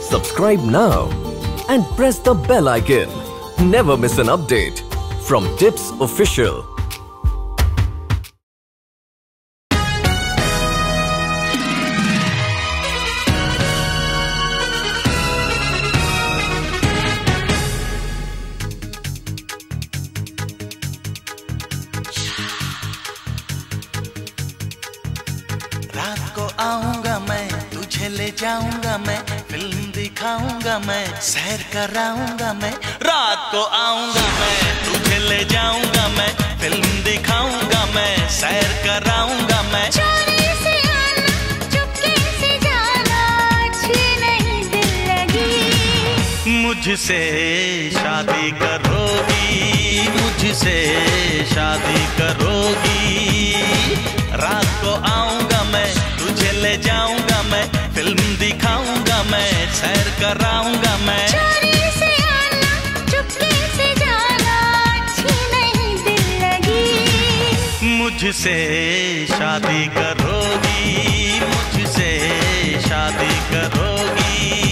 Subscribe now and press the bell icon. Never miss an update from Tips Official. रात को आऊंगा मैं, तुझे ले जाऊंगा मैं, फिल्म दिखाऊंगा मैं, सैर कराऊंगा मैं। रात को आऊंगा मैं, तुझे ले जाऊंगा मैं, फिल्म दिखाऊंगा मैं, सैर कराऊंगा मैं। चोरी से आना, चुपके से जाना, अच्छी नहीं दिल लगी। मुझसे शादी करोगी, मुझसे शादी करोगी। रात को आऊंगा मैं, तुझे ले जाऊंगा मैं, फिल्म दिखाऊंगा मैं, सैर कराऊंगा मैं। चोरी से आना, चुपके से जाना, अच्छी नहीं दिल लगी। मुझसे शादी करोगी, मुझसे शादी करोगी।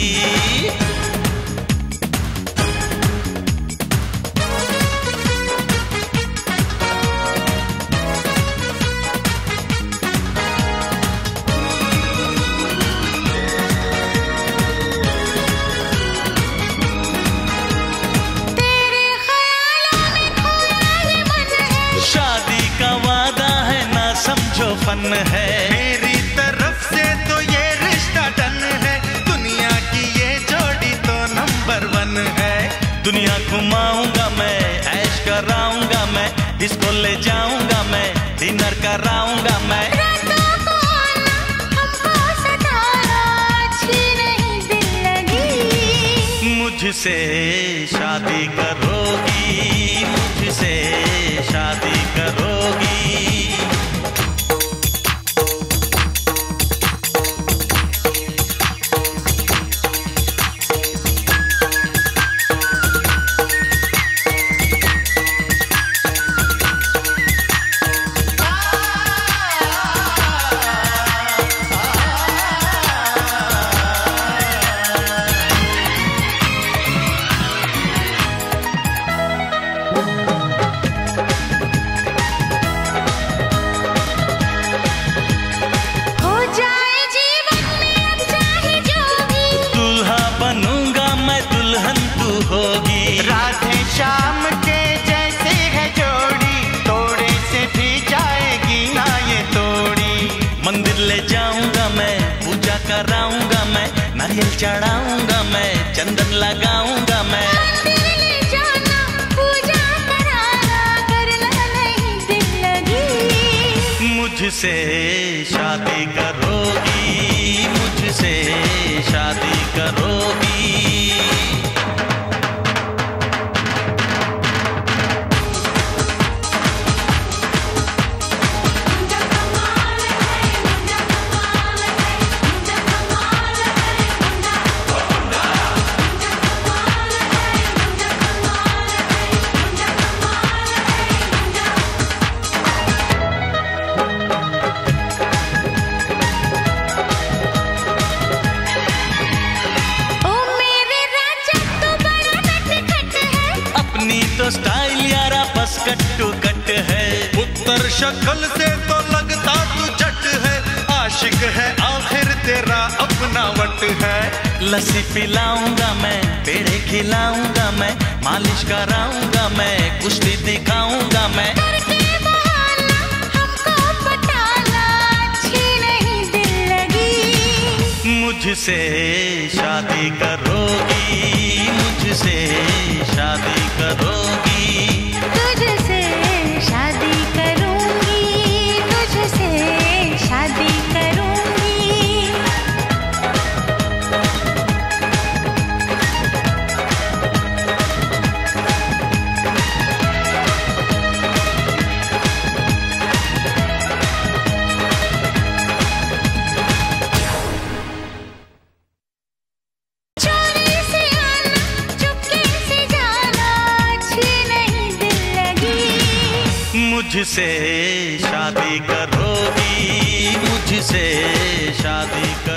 फन है मेरी तरफ से तो ये रिश्ता डन है, दुनिया की ये जोड़ी तो नंबर 1 है। दुनिया घुमाऊंगा मैं, ऐश कराऊंगा मैं, डिस्को ले जाऊंगा मैं, डिनर कराऊंगा मैं। रातों को आना, हमको सताना, अच्छी नहीं दिल लगी। मुझसे शादी करोगी, मुझसे शादी करोगी। राधे श्याम के जैसे है जोड़ी, तोड़े से भी जाएगी ना ये तोड़ी। मंदिर ले जाऊंगा मैं, पूजा कराऊंगा मैं, नारियल चढ़ाऊंगा मैं, चंदन लगाऊंगा मैं। मंदिर ले जाना, पूजा कराना, करना नहीं दिल लगी। मुझसे शादी करोगी, मुझसे शादी करोगी। तो स्टाइल यारा बस कट्टू कट है, उत्तर शक्ल से तो लगता तू जट है, आशिक है आखिर तेरा अपना वट है। लस्सी पिलाऊंगा मैं, पेड़े खिलाऊंगा मैं, मालिश कराऊंगा मैं, कुश्ती दिखाऊंगा मैं। करके बहाना, हमको पटाना, अच्छी नहीं दिल लगी। मुझसे शादी करोगी, मुझसे शादी करोगी। तुझसे शादी करूंगी, तुझसे शादी करूंगी। चोरी से आना, चुपके से जाना, अच्छी नहीं दिल लगी। मुझसे शादी करोगी, मुझसे शादी